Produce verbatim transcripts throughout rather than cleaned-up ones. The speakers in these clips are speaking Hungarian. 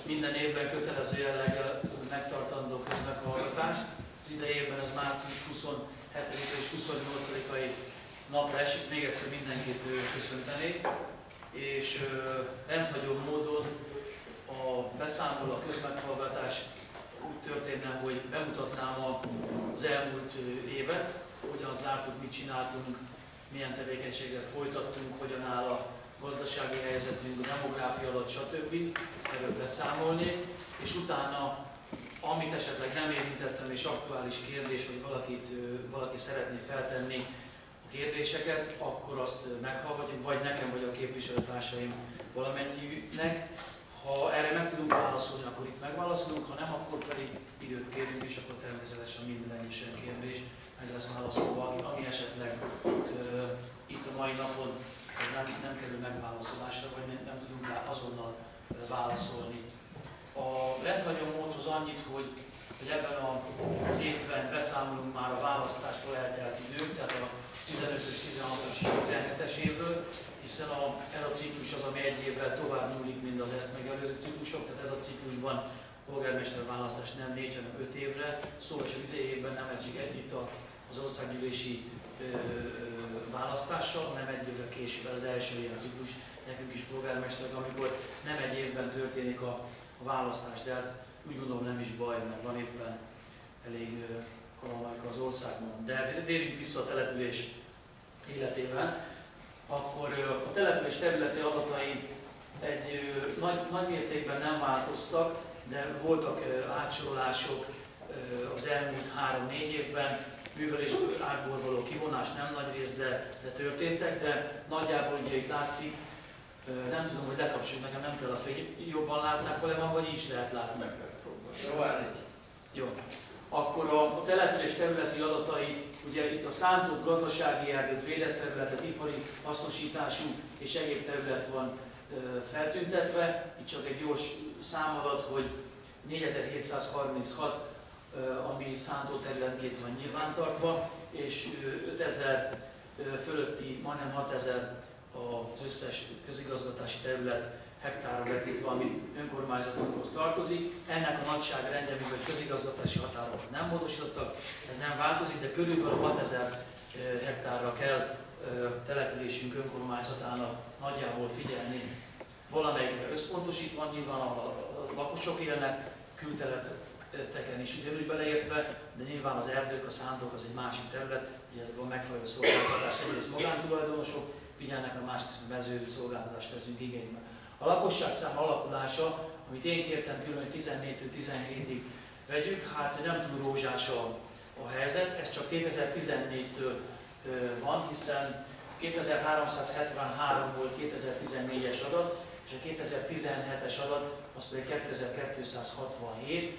minden évben kötelező jelleggel megtartandó közmeghallgatást. Az idei évben ez március huszonhetedike és huszonnyolcadikai napra esik, még egyszer mindenkit köszöntenék, és rendhagyó módon a beszámoló, a közmeghallgatás úgy történne, hogy bemutatnám az elmúlt évet, hogyan zártuk, mit csináltunk, milyen tevékenységet folytattunk, hogyan áll a gazdasági helyzetünk, a demográfia alatt, stb. Erről beszámolni, és utána, amit esetleg nem érintettem és aktuális kérdés, vagy valakit, valaki szeretné feltenni a kérdéseket, akkor azt meghallgatjuk, vagy nekem, vagy a képviselőtársaim valamennyinek. Ha erre meg tudunk válaszolni, akkor itt megválaszolunk, ha nem, akkor pedig időt kérünk, és akkor természetesen minden egyes kérdés meg lesz válaszolva, ami esetleg uh, itt a mai napon nem, nem kerül megválaszolásra, vagy nem, nem tudunk rá azonnal uh, válaszolni. A rendhagyó módhoz annyit, hogy, hogy ebben az évben beszámolunk már a választástól eltelt idők, tehát a tizenötös, tizenhatos és tizenhetes évről, hiszen a, ez a ciklus az, ami egy évvel tovább nyúlik, mint az ezt megelőző ciklusok, tehát ez a ciklusban polgármester választás nem négy, hanem öt évre, szóval az idejében nem esik együtt az országgyűlési ö, ö, választással, hanem egy évvel később az első ilyen ciklus nekünk is polgármester, amikor nem egy évben történik a, a választás, de hát úgy gondolom nem is baj, mert van éppen elég kalamajka az országban. De térjünk vissza a település életében. Akkor a település területi adatai egy nagy, nagy mértékben nem változtak, de voltak átsorolások az elmúlt három-négy évben, művelésből ágból való kivonás nem nagy rész, de, de történtek, de nagyjából ugye itt látszik, nem tudom, hogy lekapcsoljuk, nekem nem kell a fény, jobban látnák kollégám, vagy így is lehet látni. Jó, hát Jó. Akkor a, a település területi adatai, ugye itt a szántott gazdasági erdőt, védett területet, ipari hasznosítású és egyéb terület van e, feltüntetve. Itt csak egy gyors számadat, hogy négyezer-hétszázharminchat, e, ami szántó területként van nyilvántartva, és ötezer e, fölötti, majdnem hatezer az összes közigazgatási terület hektárra vetítve, ami önkormányzatokhoz tartozik. Ennek a nagyságrendje, mivel közigazgatási határok nem módosítottak, ez nem változik, de körülbelül hatezer hektárra kell településünk önkormányzatának nagyjából figyelni. Valamelyikre összpontosítva, nyilván a lakosok élnek, külterületeken is ugyanúgy beleértve, de nyilván az erdők, a szántók az egy másik terület, ugye ezekben a megfelelő szolgáltatás egyrészt magántulajdonosok figyelnek, a másrészt mezői szolgáltatást veszünk igénybe. A lakosságszám alakulása, amit én kértem külön, hogy tizennégytől tizenhétig vegyük, hát nem túl rózsás a, a helyzet, ez csak kétezer-tizennégytől van, hiszen kétezer-háromszázhetvenhárom volt kétezer-tizennégyes adat, és a kétezer-tizenhetes adat az pedig kétezer-kétszázhatvanhét,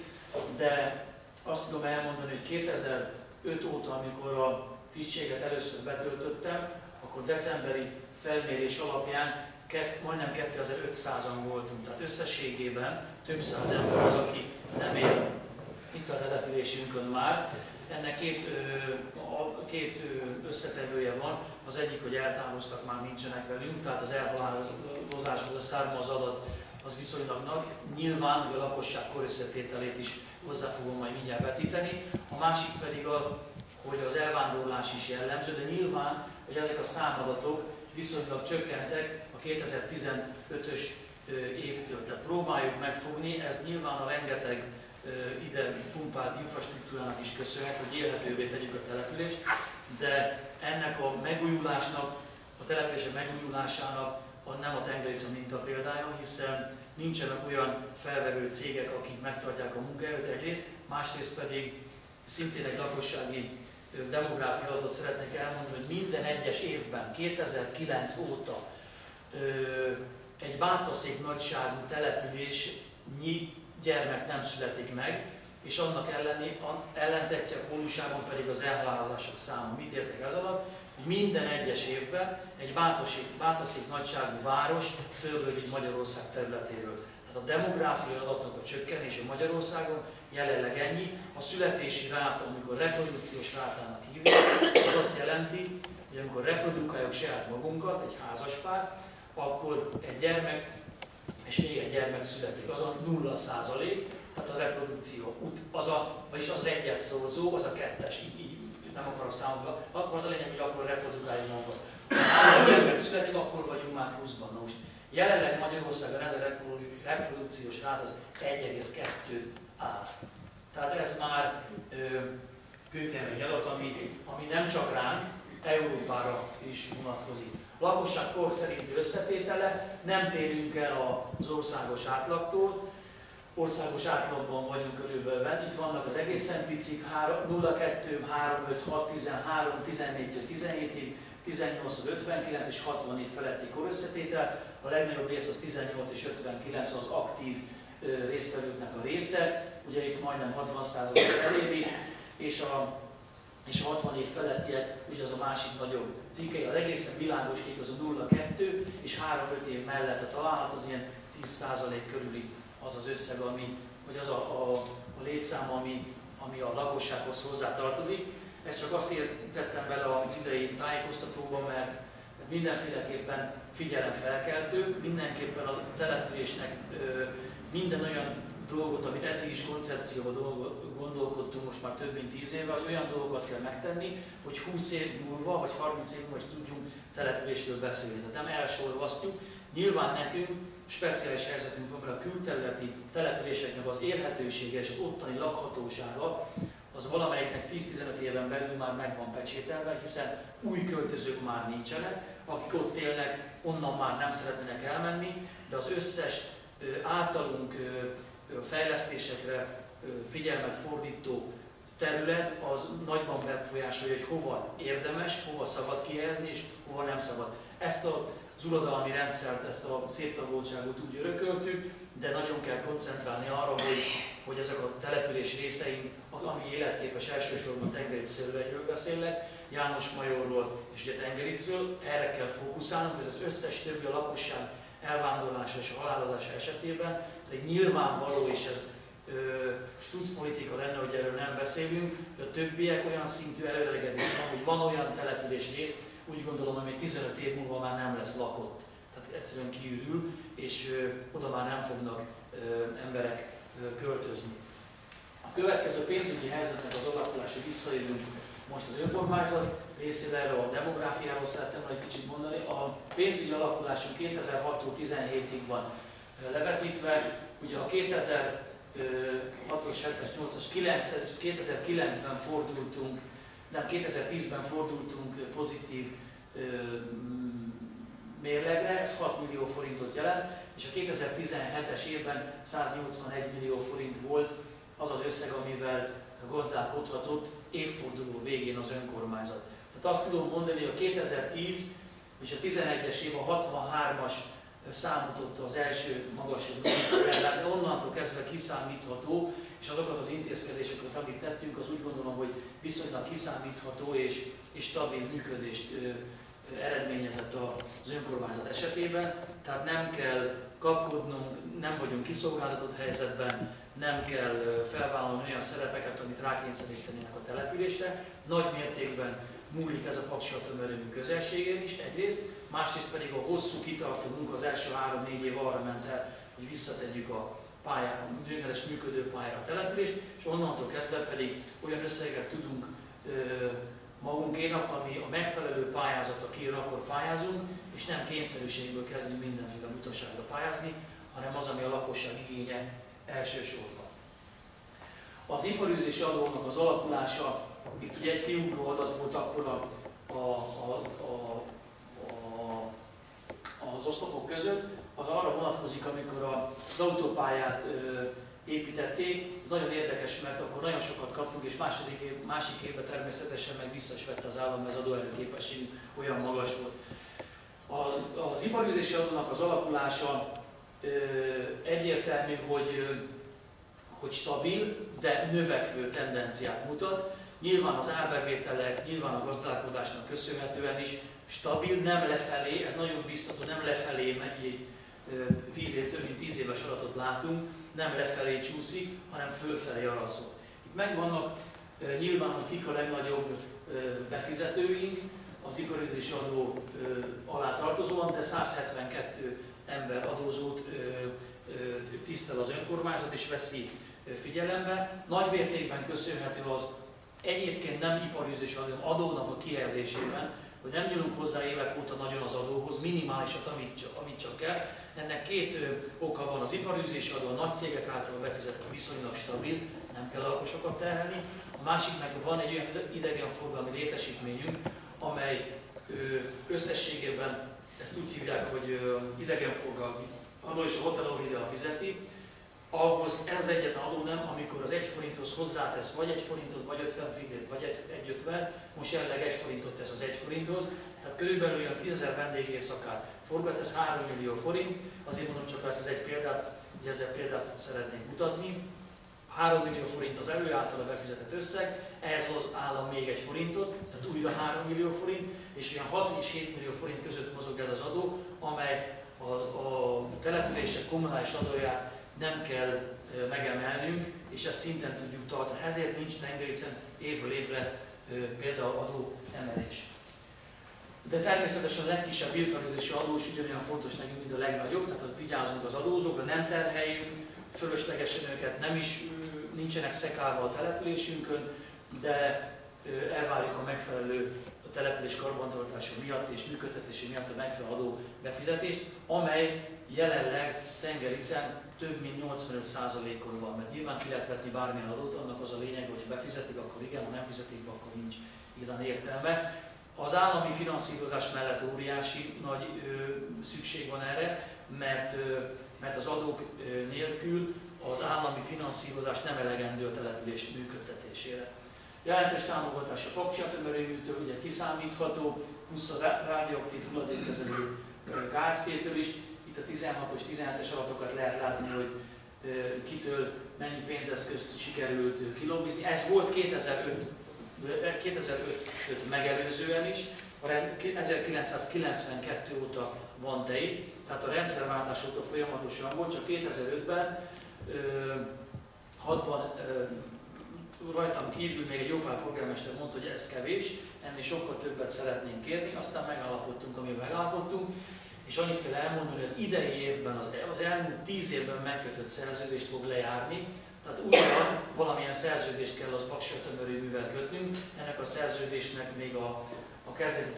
de azt tudom elmondani, hogy kétezer-öt óta, amikor a tisztséget először betöltöttem, akkor decemberi felmérés alapján majdnem kétezer-ötszázan voltunk, tehát összességében több száz ember az, aki nem él itt a településünkön már. Ennek két, két összetevője van, az egyik, hogy eltávoztak, már nincsenek velünk, tehát az elhalálozásból származó adat az viszonylag nagy. Nyilván, hogy a lakosság korösszetételét is hozzá fogom majd mindjárt vetíteni. A másik pedig az, hogy az elvándorlás is jellemző, de nyilván, hogy ezek a számadatok viszonylag csökkentek a kétezer-tizenötös évtől. Tehát próbáljuk megfogni, ez nyilván a rengeteg ide pumpált infrastruktúrának is köszönhet, hogy élhetővé tegyük a települést, de ennek a megújulásnak, a települések megújulásának a nem a tengerica minta példája, hiszen nincsenek olyan felvevő cégek, akik megtartják a munkaerőt egyrészt, másrészt pedig szintén egy lakossági demográfiai adatot szeretnék elmondani, hogy minden egyes évben, kétezer-kilenc óta egy bátaszék nagyságú településnyi gyermek nem születik meg, és annak elleni, ellentetje a pólusában pedig az elhalálozások száma. Mit értek ez alatt? Hogy minden egyes évben egy bátaszék, bátaszék nagyságú város törlődik Magyarország területéről. Tehát a demográfiai adatok, a csökkenése Magyarországon jelenleg ennyi. A születési ráta, amikor reprodukciós rátának hívjuk, az azt jelenti, hogy amikor reprodukáljuk saját magunkat, egy házaspár, akkor egy gyermek és még egy gyermek születik, az a nulla százalék, tehát a reprodukció, az a, vagyis az egyes szorzó, az a kettes, így, így nem akarok számolni, akkor az a lényeg, hogy akkor reprodukáljuk magunkat. Ha gyermek születik, akkor vagyunk már pluszban. Na most jelenleg Magyarországon ez a reprodukciós ráta az egy egész kettő áll. Tehát ez már kőkemény adat, ami, ami nem csak ránk, Európára is vonatkozik. Lakosság kor szerinti összetétele, nem térünk el az országos átlagtól, országos átlagban vagyunk körülbelül, itt vannak az egészen picik, nulla kettő, három öt, hat tizenhárom, tizennégytől tizenhétig, tizennyolctól ötvenkilenc és hatvan év feletti korösszetétel, a legnagyobb rész az tizennyolc és ötvenkilenc az aktív résztvevőknek a része, ugye itt majdnem hatvan százalék eléri, és a, és a hatvan év felettiek, ugye az a másik nagyobb cikkei, az egészen világos kék az a nulla kettő, és három öt év mellett a találat az ilyen tíz százalék körüli az az összeg, ami, vagy az a, a, a létszám, ami, ami a lakossághoz hozzátartozik. Ezt csak azt tettem bele az idei tájékoztatóban, mert mindenféleképpen figyelemfelkeltő, mindenképpen a településnek ö, minden olyan dolgot, amit eddig is koncepcióban gondolkodtunk most már több mint tíz éve, hogy olyan dolgokat kell megtenni, hogy húsz év múlva, vagy harminc év múlva is tudjunk településről beszélni. Tehát nem elsorvasztjuk. Nyilván nekünk speciális helyzetünk van, mert a külterületi településeknek az élhetősége és az ottani lakhatósága az valamelyiknek tíz-tizenöt éven belül már meg van pecsételve, hiszen új költözők már nincsenek, akik ott élnek, onnan már nem szeretnének elmenni, de az összes általunk fejlesztésekre figyelmet fordító terület az nagyban befolyásolja, hogy hova érdemes, hova szabad kihelyezni és hova nem szabad. Ezt az uradalmi rendszert, ezt a széttagoltságot úgy örököltük, de nagyon kell koncentrálni arra, hogy, hogy ezek a település részeink, ami életképes, elsősorban Tengericről beszélek, János Majorról és ugye Tengericről, erre kell fókuszálnunk, hogy az összes többi a lakosság elvándorlása és a halálozása esetében, de nyilvánvaló, és ez struccpolitika lenne, hogy erről nem beszélünk, hogy a többiek olyan szintű előregedés van, hogy van olyan település rész, úgy gondolom, hogy tizenöt év múlva már nem lesz lakott. Tehát egyszerűen kiürül, és ö, oda már nem fognak ö, emberek ö, költözni. A következő pénzügyi helyzetnek az alakulása, visszajövünk most az önkormányzat részére, erről a demográfiáról szerettem egy kicsit mondani. A pénzügyi alakulásunk kétezer-hattól tizenhétig van levetítve. Ugye a kétezer-hatos, hetes, nyolcas, kilences, kétezer-kilencben fordultunk, nem, kétezer-tízben fordultunk pozitív ö, mérlegre, ez hat millió forintot jelent, és a kétezer-tizenhetes évben száznyolcvanegy millió forint volt az az összeg, amivel gazdálkodhatott évforduló végén az önkormányzat. Tehát azt tudom mondani, hogy a kétezer-tíz és a tizenegyes év a hatvanhármas számította az első magasabb mérleg, de onnantól kezdve kiszámítható, és azokat az intézkedéseket, amit tettünk, az úgy gondolom, hogy viszonylag kiszámítható és, és stabil működést ö, eredményezett az önkormányzat esetében. Tehát nem kell kapkodnunk, nem vagyunk kiszolgáltatott helyzetben, nem kell felvállalni olyan szerepeket, amit rákényszerítenének a településre. Nagy mértékben múlik ez a kapcsolatömörőmű közelségén is egyrészt, másrészt pedig a hosszú kitartó munka az első három-négy év arra ment el, hogy visszategyük a pályára, a műveles működő pályára a települést, és onnantól kezdve pedig olyan összegeket tudunk ö, magunkénak, ami a megfelelő pályázat, aki akkor pályázunk, és nem kényszerűségből kezdünk mindenféle utasságra pályázni, hanem az, ami a lakosság igénye elsősorban. Az iparűzési adónak az alakulása, itt ugye egy kiugró adat volt akkor a, a, a, a, a, az oszlopok között, az arra vonatkozik, amikor az autópályát ö, építették. Ez nagyon érdekes, mert akkor nagyon sokat kaptunk, és második év, másik évben természetesen meg vissza is vette az állam, mert az adóerőképességünk olyan magas volt. Az, az iparűzési adónak az alakulása ö, egyértelmű, hogy, hogy stabil, de növekvő tendenciát mutat. Nyilván az árbevételek, nyilván a gazdálkodásnak köszönhetően is stabil, nem lefelé, ez nagyon biztató, nem lefelé megy, egy tíz év, több mint tíz éves adatot látunk, nem lefelé csúszik, hanem fölfelé araszol. Itt megvannak nyilván, hogy kik a legnagyobb befizetőink, az iparűzési adó alá tartozóan, de száz hetvenkettő ember adózót tisztel az önkormányzat és veszi figyelembe. Nagy mértékben köszönhető az egyébként nem iparűzés, hanem adónak a kihelyezésében, hogy nem nyúlunk hozzá évek óta nagyon az adóhoz, minimálisat, amit csak, amit csak kell. Ennek két ö, oka van, az iparűzési adó, a nagy cégek által befizetett viszonylag stabil, nem kell a lakosokat terhelni. A másik meg van egy olyan idegenforgalmi létesítményünk, amely ö, összességében, ezt úgy hívják, hogy ö, idegenforgalmi adó és a hotelok ide fizeti. Ahhoz ez az egyetlen adó nem, amikor az egy forinthoz hozzátesz vagy egy forintot, vagy ötven fillért, vagy egy ötven, most jelenleg egy forintot tesz az egy forinthoz, tehát körülbelül olyan tízezer vendégéjszakát forgat, ez három millió forint, azért mondom csak ezt az egy példát, hogy ezzel példát szeretnék mutatni. három millió forint az elő általa befizetett összeg, ehhez az állam még egy forintot, tehát újra három millió forint, és olyan hat és hét millió forint között mozog ez az adó, amely a, a települések kommunális adóját nem kell megemelnünk, és ezt szinten tudjuk tartani. Ezért nincs tengericen évről évre például adó emelés. De természetesen a legkisebb birtoklózási adó is ugyanolyan fontos nekünk, mint a legnagyobb, tehát hogy vigyázzunk az adózókra, nem terheljünk fölöslegesen őket, nem is nincsenek szekálva a településünkön, de elvárjuk a megfelelő a település karbantartása miatt és működtetése miatt a megfelelő adó befizetést, amely jelenleg Tengericen több mint nyolcvanöt százalékon van, mert nyilván ki lehet vetni bármilyen adót, annak az a lényeg, hogy ha befizetik, akkor igen, ha nem fizetik be, akkor nincs igazán értelme. Az állami finanszírozás mellett óriási nagy ö, szükség van erre, mert, ö, mert az adók ö, nélkül az állami finanszírozás nem elegendő a település működtetésére. Jelentős támogatás a Paksi-atomerőműtől, ugye kiszámítható, plusz a rádióaktív hulladékkezelő Kft-től is. Itt a tizenhatos, tizenhetes adatokat lehet látni, hogy kitől mennyi pénzeszközt sikerült kilobbizni. Ez volt kétezer-öt megelőzően is, ezerkilencszázkilencvenkettő óta van TEI, tehát a rendszerváltás óta folyamatosan volt, csak kétezer-ötben, hatban rajtam kívül még egy jó pár polgármester mondta, hogy ez kevés, ennél sokkal többet szeretnénk kérni, aztán megállapodtunk, amiben megállapodtunk, és annyit kell elmondani, hogy az idei évben, az, az elmúlt tíz évben megkötött szerződést fog lejárni, tehát újra valamilyen szerződést kell az Paksi-atomerőművel kötnünk, ennek a szerződésnek még a, a kezdeti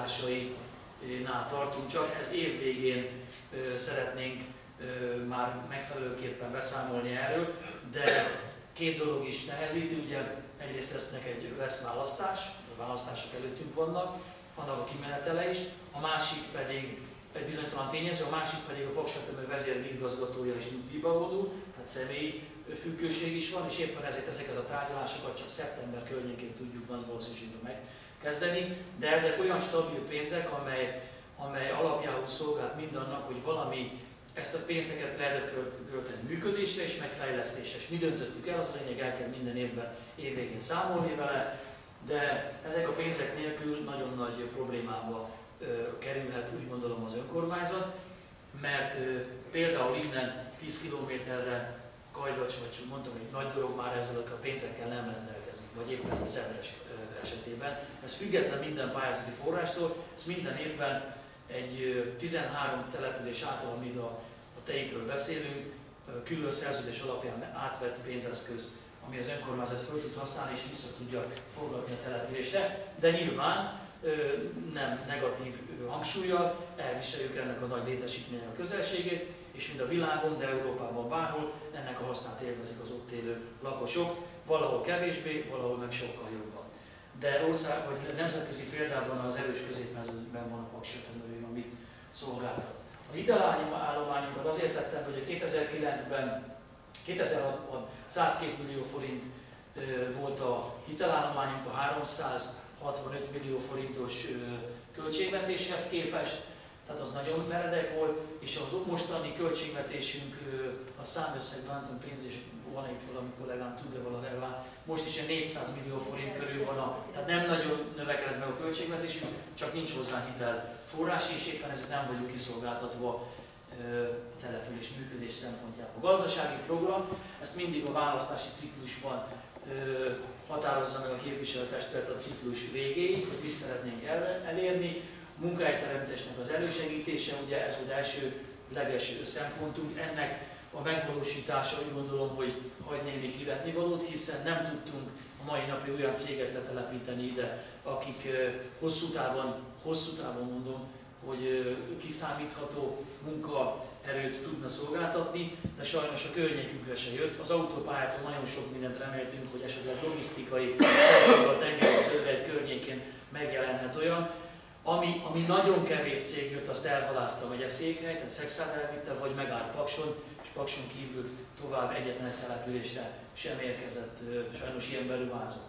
tárgyalásainál tartunk csak, ez év végén ö, szeretnénk ö, már megfelelőképpen beszámolni erről, de két dolog is nehezíti, ugye egyrészt lesznek egy lesz választás, a választások előttünk vannak, annak a kimenetele is, a másik pedig egy bizonytalan tényező, a másik pedig a Paksi-atomerőmű vezérigazgatója is nyugdíjba vonul, tehát személyi függőség is van, és éppen ezért ezeket a tárgyalásokat csak szeptember környékén tudjuk nagy valószínűséggel megkezdeni, de ezek olyan stabil pénzek, amely, amely alapjául szolgált mindannak, hogy valami ezt a pénzeket lehet költeni működésre és meg fejlesztésre. És mi döntöttük el, az a lényeg, el kell minden évben évvégén számolni vele, de ezek a pénzek nélkül nagyon nagy problémába ö, kerülhet, úgy gondolom, az önkormányzat, mert ö, például innen tíz kilométerre Kajdacs, vagy mondtam, hogy nagy dolog már ezzel a pénzekkel nem rendelkezik, vagy éppen a Szedres esetében. Ez független minden pályázati forrástól, ez minden évben egy tizenhárom település által, amit a, a TEI-ről beszélünk, külön szerződés alapján átvett pénzeszköz, ami az önkormányzat föl tud használni és vissza tudja forgatni a településre, de nyilván nem negatív hangsúllyal elviseljük ennek a nagy létesítménynek a közelségét, és mind a világon, de Európában bárhol ennek a hasznát élvezik az ott élő lakosok, valahol kevésbé, valahol meg sokkal jobban. De ország vagy nemzetközi példában az erős középmezőnyben van a Paksi-atomerőmű, amit szolgáltat. A hitelállományunkat azért tettem, hogy a kétezer-kilencben, kétezer-hatban százkét millió forint volt a hitelállományunk a háromszázhatvanöt millió forintos költségvetéshez képest, tehát az nagyon meredek volt, és az mostani költségvetésünk a számösszegben, nem tudom, pénz, és van itt valami kollégám, tud-e valami, most is ilyen négyszáz millió forint körül van, a, tehát nem nagyon növekedett meg a költségvetésünk, csak nincs hozzá hitel forrás, és éppen ezért nem vagyunk kiszolgáltatva a település működés szempontjából. A gazdasági program, ezt mindig a választási ciklusban határozza meg a képviselőtestület a ciklus végéig, hogy mit szeretnénk el, elérni. A munkahelyteremtésnek az elősegítése, ugye ez volt első elsődleges szempontunk. Ennek a megvalósítása úgy gondolom, hogy hagy némi kivetnivalót, hiszen nem tudtunk a mai napig olyan céget letelepíteni ide, akik hosszú távon, hosszú távon mondom, hogy kiszámítható munkaerőt tudna szolgáltatni, de sajnos a környékünkre se jött. Az autópályától nagyon sok mindent reméltünk, hogy esetleg logisztikai szempontból a tengeri szőlőhegy környékén megjelenhet olyan, ami, ami nagyon kevés cég jött, azt elhalázta a megyeszékhely, tehát Szexárd elvitte, vagy megállt Pakson, és Pakson kívül tovább egyetlen településre sem érkezett sajnos ilyen beruházó.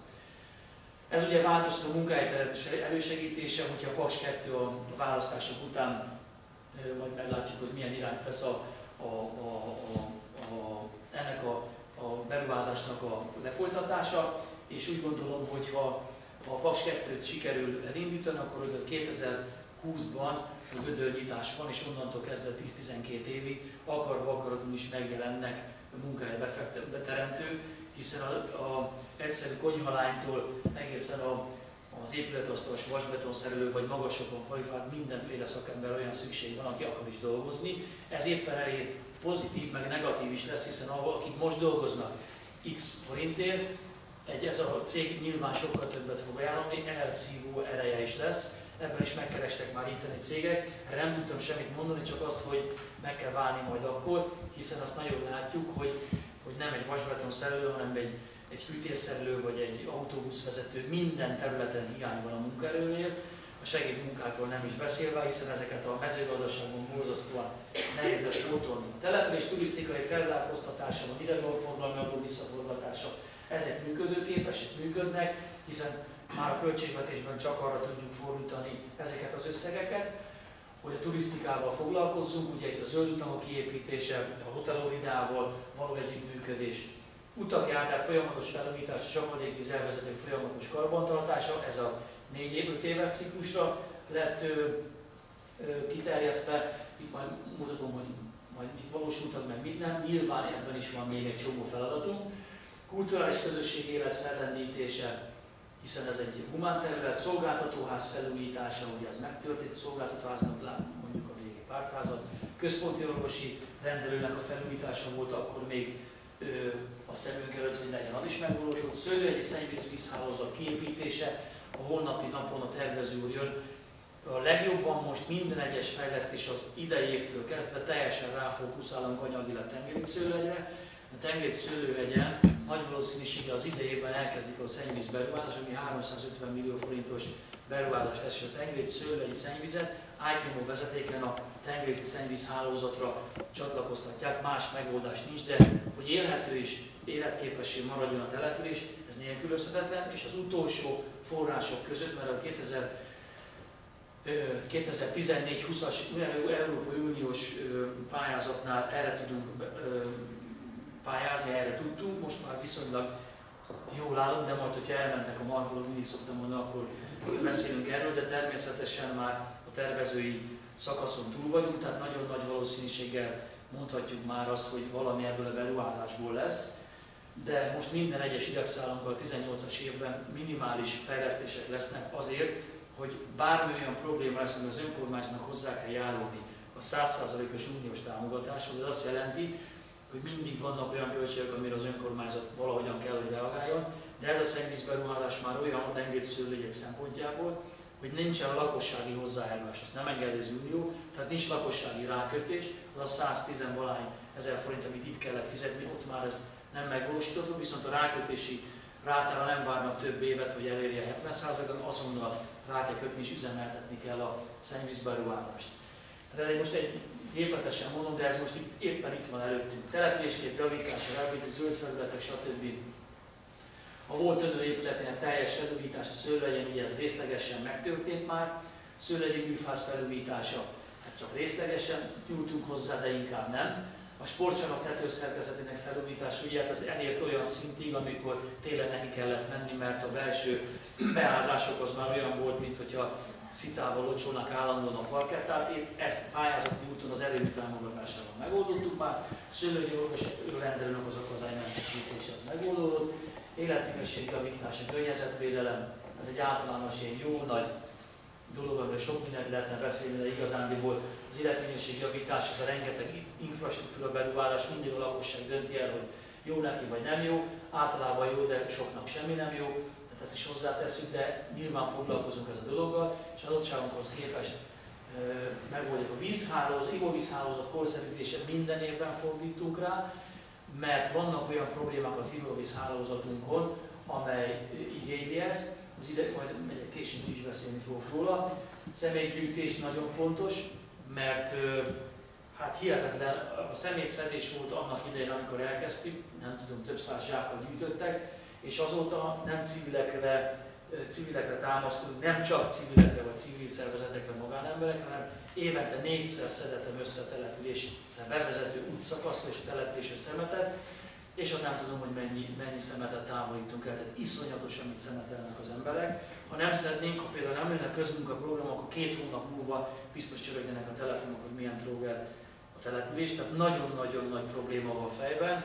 Ez ugye változtató munkahely elősegítése, hogyha Paks kettő a választások után majd meglátjuk, hogy milyen irányt vesz a, a, a, a, a, ennek a, a beruházásnak a lefolytatása, és úgy gondolom, hogy ha a Paks kettőt sikerül elindítani, akkor kétezer-húszban a gödörnyitás van, és onnantól kezdve tíz-tizenkét évig akarva akaratlanul is megjelennek munkahely beteremtők, hiszen a, a egyszerű konyhalánytól egészen a, az épületosztalos vasbetonszerelő vagy magasabban kvalifikált mindenféle szakember olyan szükség van, aki akar is dolgozni. Ez éppen elég pozitív, meg negatív is lesz, hiszen ahol, akik most dolgoznak X forintért, egy, ez a cég nyilván sokkal többet fog ajánlani, elszívó ereje is lesz. Ebben is megkerestek már itteni cégek. Erre nem tudtam semmit mondani, csak azt, hogy meg kell válni majd akkor, hiszen azt nagyon látjuk, hogy, hogy nem egy vasbeton szerelő, hanem egy, egy fűtésszerelő vagy egy autóbuszvezető, minden területen hiány van a munkaerőnél. A segédmunkákról nem is beszélve, hiszen ezeket a mezőgazdaságban borzasztóan nehéz lesz pótolni. A település turisztikai felzárkóztatása, az idegenforgalmi adó visszaforgatása, ezek működőképesek, működnek, hiszen már a költségvetésben csak arra tudjuk fordítani ezeket az összegeket, hogy a turisztikával foglalkozzunk, ugye itt a zöld utamok kiépítése, a hotelóridával való együttműködés, utak, járdák folyamatos felújítás, a csapadékvíz elvezetők folyamatos karbantartása, ez a négy-öt éves ciklusra lett ö, ö, kiterjesztve. Itt majd mutatom, hogy majd mit valósultak, meg mit nem. Nyilván ebben is van még egy csomó feladatunk. Kulturális közösség élet fellendítése, hiszen ez egy humán terület, szolgáltatóház felújítása, ugye ez megtörtént, a szolgáltatóháznak mondjuk a régi pártházat, központi orvosi rendelőnek a felújítása volt akkor még ö, a szemünk előtt, hogy legyen az is megvalósult, szőlőhegyi szennyvíz vízhálózat kiépítése, a holnapi napon a tervező úr jön. A legjobban most minden egyes fejlesztés az idei évtől kezdve teljesen ráfókuszálunk anyagilag tengeri szőlőhegyre. A tengeri szőlőhegyen nagy valószínűséggel az idejében elkezdik a szennyvíz beruházás, ami háromszázötven millió forintos beruházást tesz, és a tengeri szőlőhegyi szennyvizet i té em o vezetéken a tengeri szennyvíz hálózatra csatlakoztatják, más megoldás nincs, de hogy élhető és életképessé maradjon a település, ez nélkülözhetetlen, és az utolsó források között, mert a kétezer-tizennégy húszas Európai Uniós pályázatnál erre tudunk pályázni, erre tudtunk, most már viszonylag jól állunk, de majd, hogyha elmentek a markolók, mindig szoktam mondani, akkor beszélünk erről, de természetesen már a tervezői szakaszon túl vagyunk, tehát nagyon nagy valószínűséggel mondhatjuk már azt, hogy valami ebből a beruházásból lesz, de most minden egyes idegszálunkkal a tizennyolcas évben minimális fejlesztések lesznek azért, hogy bármi olyan probléma lesz, hogy az önkormányzatnak hozzá kell járulni a száz százalékos uniós támogatáshoz, ez azt jelenti, hogy mindig vannak olyan költségek, amire az önkormányzat valahogyan kell, hogy reagáljon, de ez a szennyvízberuházás már olyan a tengeri szőlőhegyek szempontjából, hogy nincsen a lakossági hozzájárulás, ezt nem engedi az Unió, tehát nincs lakossági rákötés, az a száztíz-valahány ezer forint, amit itt kellett fizetni, ott már ez nem megvalósítható, viszont a rákötési rátára nem várnak több évet, hogy elérje hetven százalékon, azonnal rá kell kötni és üzemeltetni kell a szennyvízberuházást. Tehát most egy képletesen mondom, de ez most itt, éppen itt van előttünk. Településkép javítása, rehabilitáció, zöld felületek, stb. A volt önő épületének teljes felújítása, szőlőhegyen, ugye ez részlegesen megtörtént már, szőlőhegyi műfáz felújítása, ez csak részlegesen nyújtunk hozzá, de inkább nem. A sportcsarnok tetőszerkezetének felújítása, ugye ez elért olyan szintig, amikor télen neki kellett menni, mert a belső beázások az már olyan volt, mint hogyha szitával locsolnak állandóan a parkettát. Ezt pályázati úton az erőmű támogatásával megoldottuk már. Szőlőhegyi orvosi rendelőnek az akadálymentesítése az megoldódott. Életminőség javítása, környezetvédelem, ez egy általános ilyen jó nagy dolog, amiről sok mindent lehetne beszélni, de igazándiból az életminőség javítás, az a rengeteg infrastruktúra beruhálás, mindig a lakosság dönti el, hogy jó neki vagy nem jó, általában jó, de soknak semmi nem jó, tehát ezt is hozzáteszünk, de nyilván foglalkozunk ezzel a dologgal, és adottságunkhoz képest e, megoldjuk a vízhálózat, ivóvízhálózat korszerűtése minden évben fordítunk rá, mert vannak olyan problémák az ivóvízhálózatunkon, amely igényli ezt, az ide, majd egy később is beszélni fogok róla. Személygyűjtés nagyon fontos, mert hát hihetetlen, a szemétszedés volt annak idején, amikor elkezdtük, nem tudom, több száz zsákkal gyűjtöttek, és azóta nem civilekre, civilekre támaszkodunk, nem csak civilekre vagy civil szervezetekre, magánemberekre, hanem évente négyszer szedetem össze a településre bevezető útszakaszt és a településre szemetet, és ott nem tudom, hogy mennyi, mennyi szemetet távolítunk el, tehát iszonyatos, amit szemetelnek az emberek. Ha nem szednénk, ha például nem lenne közmunkaprogram, akkor két hónap múlva biztos csörögnének a telefonok, hogy milyen tróger a település, tehát nagyon-nagyon nagy probléma van a fejben.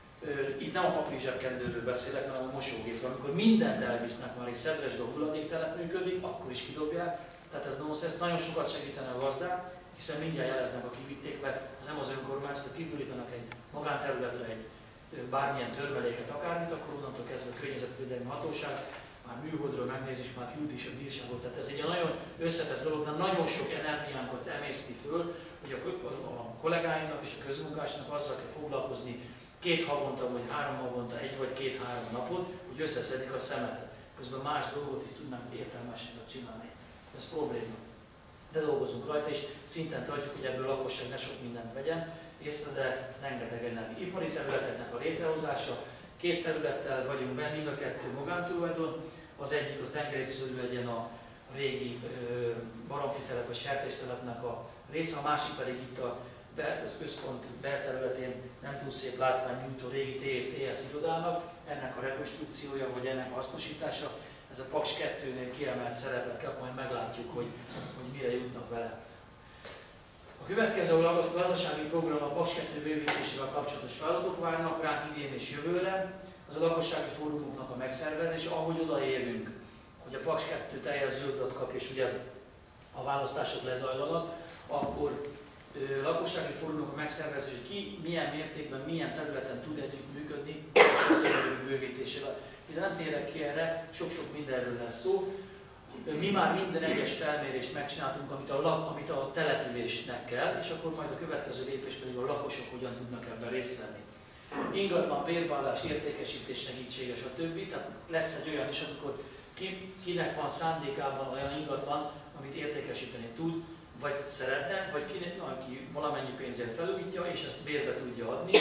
Itt nem a papír zsebkendőről beszélek, hanem a mosógépről. Amikor mindent elvisznek, már egy Szedresbe hulladéktelep működik, akkor is kidobják. Tehát ez nonsense, nagyon sokat segítene a gazdák, hiszen mindjárt jeleznek, akik vitték, mert ez nem az önkormányzat, ha kibürítanak egy magánterületre egy bármilyen törmeléket, akármit, akkor onnantól kezdve a környezetvédelmi hatóság már műholdról megnéz, és már küld is a bírságot. Tehát ez egy nagyon összetett dolog, de nagyon sok energiánkat emészti föl, hogy a, a kollégáinknak és a közmunkásnak azzal kell foglalkozni két havonta, vagy három havonta, egy vagy két-három napot, hogy összeszedik a szemetet. Közben más dolgot is tudnánk értelmesebbet csinálni. Ez probléma. De dolgozunk rajta, és szinten tartjuk, hogy ebből a lakosság ne sok mindent vegyen észre, de rengeteg energia. Ipari területeknek a létrehozása, két területtel vagyunk benne, mind a kettő magántulajdon. Az egyik a tengerészszörű legyen a régi baromfi telep vagy sertéstelepnek a része, a másik pedig itt a az központ belterületén nem túl szép látvány nyújtó régi té es té es irodának, ennek a rekonstrukciója vagy ennek a hasznosítása, ez a Paks kettőnél kiemelt szerepet kap, majd meglátjuk, hogy, hogy mire jutnak vele. A következő gazdasági program a Paks kettő bővítésével kapcsolatos feladatok várnak ránk idén és jövőre. Az a lakossági fórumoknak a megszervezése, ahogy odaérünk, hogy a Paks kettő teljes zöldet kap, és ugye a választások lezajlanak, akkor ö, lakossági fórumok a megszervezése, hogy ki milyen mértékben, milyen területen tud együttműködni a bővítésével. Ide nem térek ki erre, sok-sok mindenről lesz szó. Mi már minden egyes felmérést megcsináltunk, amit a, amit a településnek kell, és akkor majd a következő lépés pedig a lakosok hogyan tudnak ebben részt venni. Ingatlan, bérvallás, értékesítés segítsége, stb. Tehát lesz egy olyan is, amikor ki, kinek van szándékában olyan ingatlan, amit értékesíteni tud, vagy szeretne, vagy kinek, aki valamennyi pénzért felújítja, és ezt bérbe tudja adni.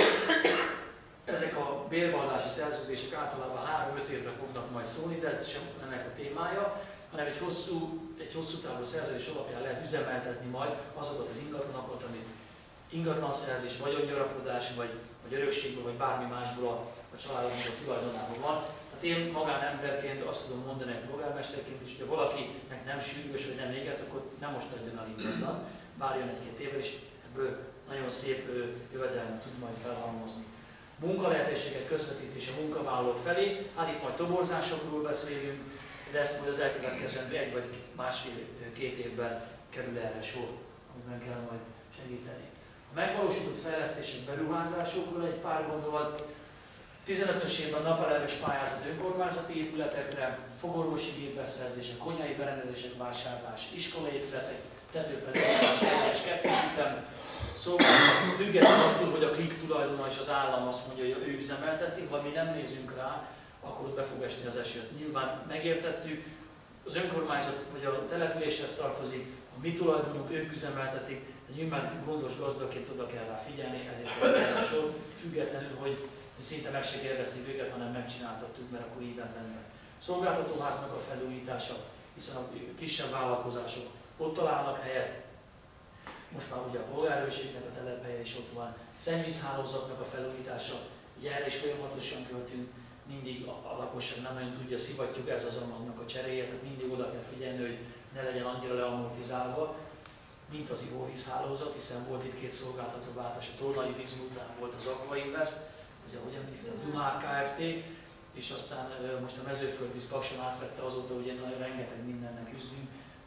Ezek a bérvallási szerződések általában három-öt évre fognak majd szólni, de ez sem ennek a témája, hanem egy hosszú, egy hosszú távú szerződés alapján lehet üzemeltetni majd azokat az ingatlanokat, amit ingatlanszerzés, vagyongyarapodás, vagy, vagy örökségből, vagy bármi másból a, a családnak a tulajdonában van. Tehát én magánemberként azt tudom mondani, egy polgármesterként is, hogy ha valakinek nem sürgős, vagy nem éget, akkor nem most adjon el ingatlan, várjon egy-két évvel, és ebből nagyon szép jövedelmet tud majd felhalmozni. Munkalehetőségek közvetítése a munkavállalók felé, hát itt majd toborzásokról beszélünk, de ezt majd az elkövetkezendő egy vagy másfél-két évben kerül erre sor, amiben kell majd segíteni. A megvalósított fejlesztések, beruházásokról egy pár gondolat. tizenötös évben napelemős pályázat önkormányzati épületekre, fogorvosi gépbeszerzések, konyhai berendezések vásárlás, iskolai épületek, tetőpedagógás, egyes kettős ütem, szóval függetlenül attól, hogy a klik tulajdona és az állam azt mondja, hogy ő üzemelteti, ha mi nem nézünk rá, akkor ott be fog esni az eső. Ezt nyilván megértettük, az önkormányzat vagy a településhez tartozik, a mi tulajdonunk, ők üzemeltetik, de nyilván gondos gazdaként oda kell rá figyelni, ezért a sor, függetlenül, hogy szinte meg se kérdezték őket, hanem megcsináltattuk, mert akkor így lett benne. Szolgáltatóháznak a felújítása, hiszen a kisebb vállalkozások ott találnak helyet, most már ugye a polgárőrségnek a telephelye is ott van, szennyvízhálózatnak a felújítása, ugye erre is folyamatosan költünk, mindig a, a lakosság nem nagyon tudja, szivatjuk ez az amaznak a cseréjét, tehát mindig oda kell figyelni, hogy ne legyen annyira leamortizálva, mint az ivóvízhálózat, hiszen volt itt két szolgáltató váltás, a Tolnai víz után volt az Aqua Invest, ugye ahogyan hívtam, a Dunák Kft. És aztán most a Mezőföldvíz Pakson átvette azóta, ugye nagyon rengeteg mindennek üzünk,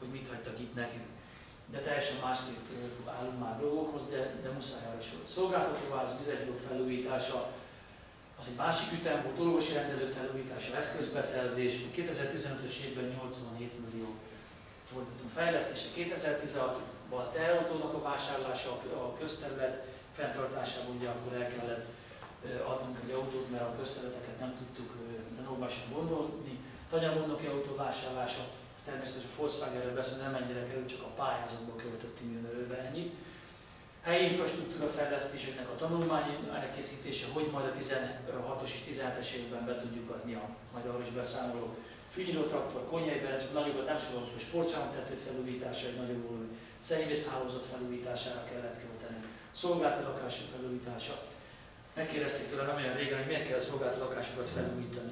hogy mit hagytak itt nekünk. De teljesen másképp állunk már dolgokhoz, de, de muszáj arra is volt. Szolgáltatóház, vizesblokk felújítása, az egy másik ütem volt, orvosi rendelő felújítása, eszközbeszerzés. kétezer-tizenötös évben nyolcvanhét millió fordítottunk fejlesztésre, kétezer-tizenhatban teherautónak a vásárlása, a közterület fenntartásában ugye akkor el kellett adnunk egy autót, mert a közterületeket nem tudtuk normálisan gondolni. Tanyagondnoki autó vásárlása, természetesen a Volkswagenről beszélünk, nem ennyire került, csak a pályázatból költöttünk jönőrőbe ennyit. Helyi infrastruktúra fejlesztéseknek a tanulmány elkészítése, hogy majd a tizenhatos és tizenhetes évben be tudjuk adni, a, majd arról is beszámolok. Fűnyírótraktor, Konyhelyben, nagyobbat nem sorolom, hogy sportcsarnoktető felújítása, egy nagyobb szennyvízhálózat felújítására kellett költeni. Szolgálati lakások felújítása. Megkérdezték tőle nem olyan régen, hogy miért kell a szolgálati lakásokat felújítani.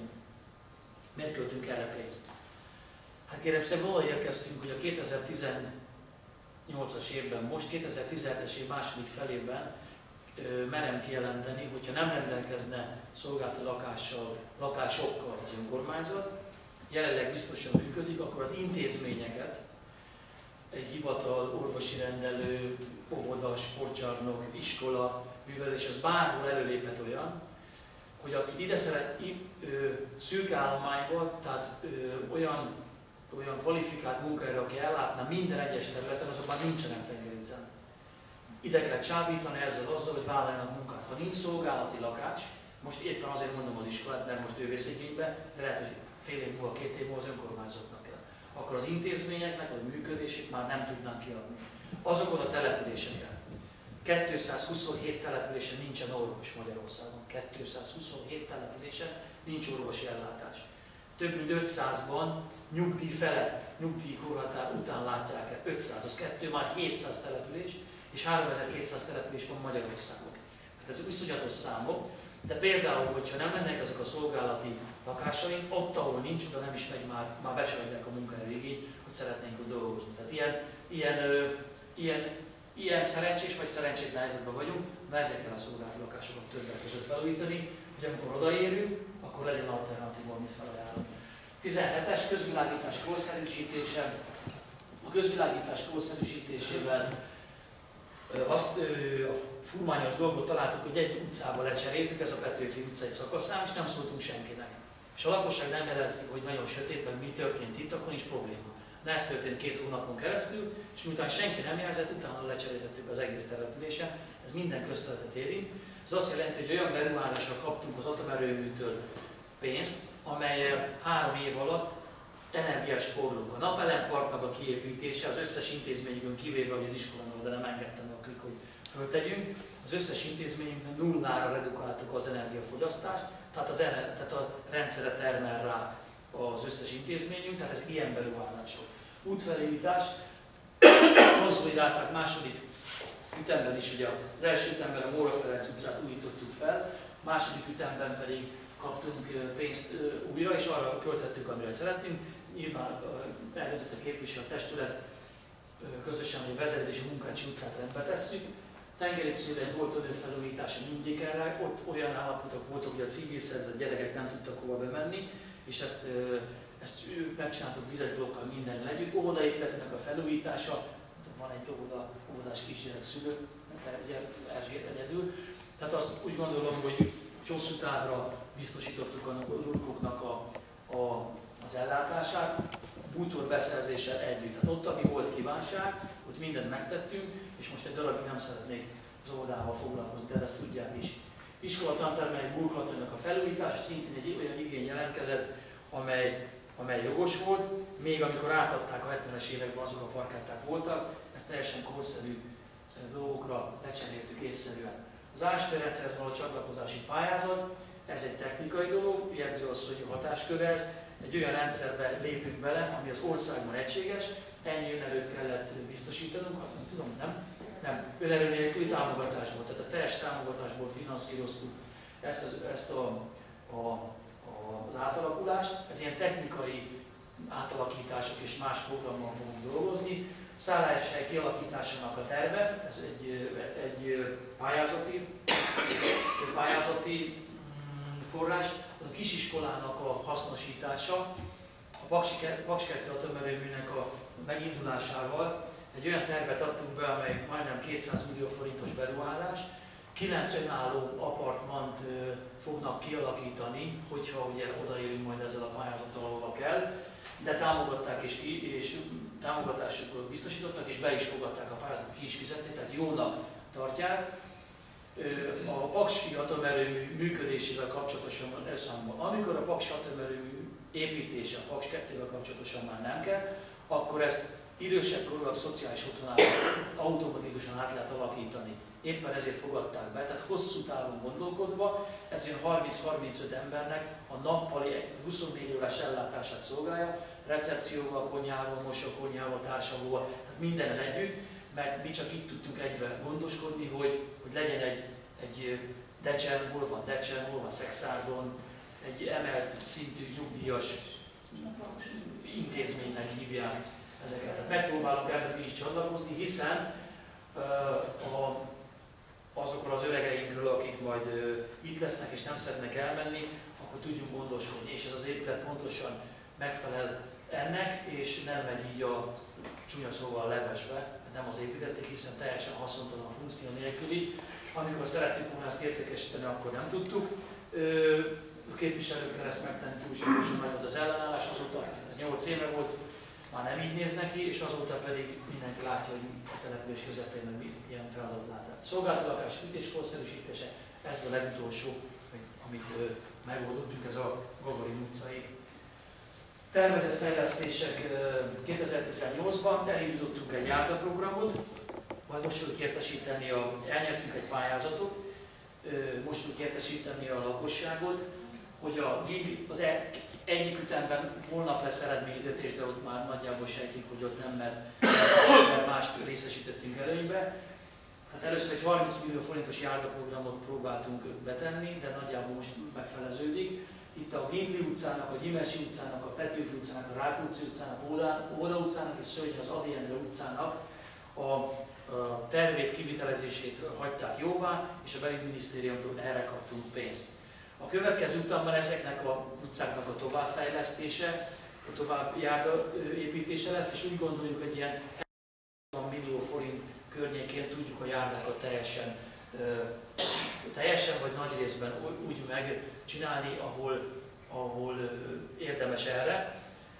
Miért költünk erre pénzt? Hát kérem szépen, oda érkeztünk, hogy a kétezer-tizennyolcas évben, most kétezer-tizenhetes év második felében ö, merem kijelenteni, hogyha nem rendelkezne szolgálati lakással, lakásokkal az önkormányzat, jelenleg biztosan működik, akkor az intézményeket, egy hivatal, orvosi rendelő, óvoda, sportcsarnok, iskola, művelés, az bárhol előléphet olyan, hogy aki ide szeret szűk állományban, tehát ö, olyan, olyan kvalifikált munkára, aki ellátna minden egyes területen, azokban nincsenek tengericen. Ide kell csábítani ezzel azzal, hogy vállaljanak munkát. Ha nincs szolgálati lakás, most éppen azért mondom az iskolát, mert most ő vesz igénybe, de lehet, hogy fél év múlva, két év múlva az önkormányzatnak kell. Akkor az intézményeknek a működését már nem tudnánk kiadni. Azokon a településeken. kétszázhuszonhét településen nincsen orvos Magyarországon. kétszázhuszonhét településen nincs orvosi ellátás. Több mint ötszázban nyugdíj felett, nyugdíjkorhatár után látják el. ötszáz, az kettő, már hétszáz település, és háromezer-kétszáz település van Magyarországon. Hát ezek viszonyatos számok, de például, hogyha nem mennek ezek a szolgálati lakásaink, ott, ahol nincs, oda nem is megy, már, már be sem adják a munkaerőigényt, hogy szeretnénk ott dolgozni. Tehát ilyen, ilyen, ö, ilyen, ilyen szerencsés vagy szerencsétlen helyzetben vagyunk, na ezekkel a szolgálati lakásokat többek között felújítani, hogy amikor odaérünk, akkor legyen alternatíva, amit felajánlunk. tizenhetes közvilágítás korszerűsítése. A közvilágítás korszerűsítésével azt a furmányos dolgot találtuk, hogy egy utcába lecseréltük, ez a Petőfi utca egy szakaszán, és nem szóltunk senkinek. És a lakosság nem jelezi, hogy nagyon sötétben mi történt itt, akkor nincs probléma. De ez történt két hónapon keresztül, és miután senki nem jelzett, utána lecseréltettük az egész településen. Ez minden közterületet érint. Ez azt jelenti, hogy olyan beruházásra kaptunk az atomerőműtől pénzt, amelyel három év alatt energiát spórolunk. A napelemparknak a kiépítése, az összes intézményünkön kivéve, hogy az iskolánál, de nem engedtem a klik, hogy föltegyünk, az összes intézményünkön nullára redukáltuk az energiafogyasztást, tehát, az, tehát a rendszere termel rá az összes intézményünk, tehát ez ilyen beruházások. Útfelújítás, konszolidálták második ütemben is, ugye az első ütemben a Móra Ferenc utcát újítottuk fel, második ütemben pedig kaptunk pénzt újra, és arra költettük, amire szeretnénk. Nyilván eldöntött a képviselő testület közösen, hogy a Vezetési Munkácsi utcát rendbe tesszük. Tengericőre egy volt önő felújítása mindig erre, ott olyan állapotok voltak, hogy a civil szervezet gyerekek nem tudtak hova bemenni, és ezt, ezt megcsináltuk vizesblokkal minden együtt. Óvodaépületének a felújítása, van egy óvoda, óvodás kisgyerek szülő, Erzsébet egyedül. Tehát azt úgy gondolom, hogy hosszú távra biztosítottuk a lurkoknak a, a, az ellátását, bútor beszerzéssel együtt. Tehát ott, ami volt kívánság, ott mindent megtettünk, és most egy darabig nem szeretnék az óvodával foglalkozni, de ezt tudják is. Iskola tantermelői burkolatónak a felújítása, szintén egy olyan igény jelentkezett, amely, amely jogos volt. Még amikor átadták a hetvenes években, azok a parketták voltak, ezt teljesen korszerű dolgokra lecseréltük észszerűen. Az ásvérrendszerhez való csatlakozási pályázat, ez egy technikai dolog, jegyzőasszonyi hatáskör ez, egy olyan rendszerbe lépünk bele, ami az országban egységes, ennyi önerőt kellett biztosítanunk, hát nem tudom, nem? Nem, önerő nélküli támogatásból, tehát ezt teljes támogatásból finanszíroztuk ezt, az, ezt a, a, a, az átalakulást, ez ilyen technikai átalakítások és más programmal fogunk dolgozni. Szálláshely kialakításának a terve, ez egy, egy pályázati, pályázati forrás, az a kisiskolának a hasznosítása, a Paksi kettő atomerőműnek a megindulásával egy olyan tervet adtunk be, amely majdnem kétszáz millió forintos beruházás, kilenc önálló apartmant fognak kialakítani, hogyha ugye odaérünk majd ezzel a pályázattal, ahova kell, de támogatták és, és támogatásokat biztosítottak, és be is fogadták a pályázatot, ki is fizették, tehát jónak tartják. A Paksi atomerőmű működésével kapcsolatosan van összhangban. Amikor a Paksi atomerőmű építése a Paks kettővel kapcsolatosan már nem kell, akkor ezt idősebb korúak szociális otthonára automatikusan át lehet alakítani. Éppen ezért fogadták be, tehát hosszú távon gondolkodva, ez olyan harminc-harmincöt embernek a nappali huszonnégy órás ellátását szolgálja, recepcióval, konyhával, mosókonyhával, társadalóval, tehát mindenen együtt, mert mi csak itt tudtunk egybe gondoskodni, hogy, hogy legyen egy, egy Decsen, hol van Decsen, hol van Szexárdon, egy emelt szintű nyugdíjas intézménynek hívják ezeket. Tehát megpróbálunk ebben mi is csatlakozni, hiszen uh, a, azokról az öregeinkről, akik majd uh, itt lesznek és nem szeretnek elmenni, akkor tudjunk gondoskodni, és ez az épület pontosan megfelel ennek, és nem megy így a csúnya szóval a levesbe, nem az építették, hiszen teljesen haszontalan, a funkció nélküli. Amikor szeretnénk volna ezt értékesíteni, akkor nem tudtuk. A képviselőkkel ezt megtenni, túlságosan nagy volt az ellenállás, azóta ez nyolc éve volt, már nem így néz neki, és azóta pedig mindenki látja, hogy a település közepén meg ilyen feladat lát. Szolgáltatás, fűtéskorszerűsítése, ez a legutolsó, amit megoldottunk, ez a Gagarin utcai tervezett fejlesztések. Kétezer-tizennyolcban elindítottunk egy járdaprogramot, majd most fogjuk értesíteni, a, elnyertünk egy pályázatot, most fogjuk értesíteni a lakosságot, hogy a, az e, egyik ütemben holnap lesz eredményhirdetés, de ott már nagyjából sejtjük, hogy ott nem, mert, mert mást részesítettünk előnybe. Hát először egy harminc millió forintos járdaprogramot próbáltunk betenni, de nagyjából most megfeleződik. Itt a Gindli utcának, a Gyimesi utcának, a Petőfi utcának, a Rákóczi utcának, a Óda utcának és Szörnyi az Ady Endre utcának a, a tervét kivitelezését hagyták jóvá, és a belügyminisztériumtól erre kaptunk pénzt. A következő utamban ezeknek a utcáknak a továbbfejlesztése, a tovább járdaépítése lesz, és úgy gondoljuk, hogy ilyen hetven millió forint környékén tudjuk a járdákat teljesen, teljesen vagy nagy részben úgy megcsinálni, ahol, ahol érdemes erre.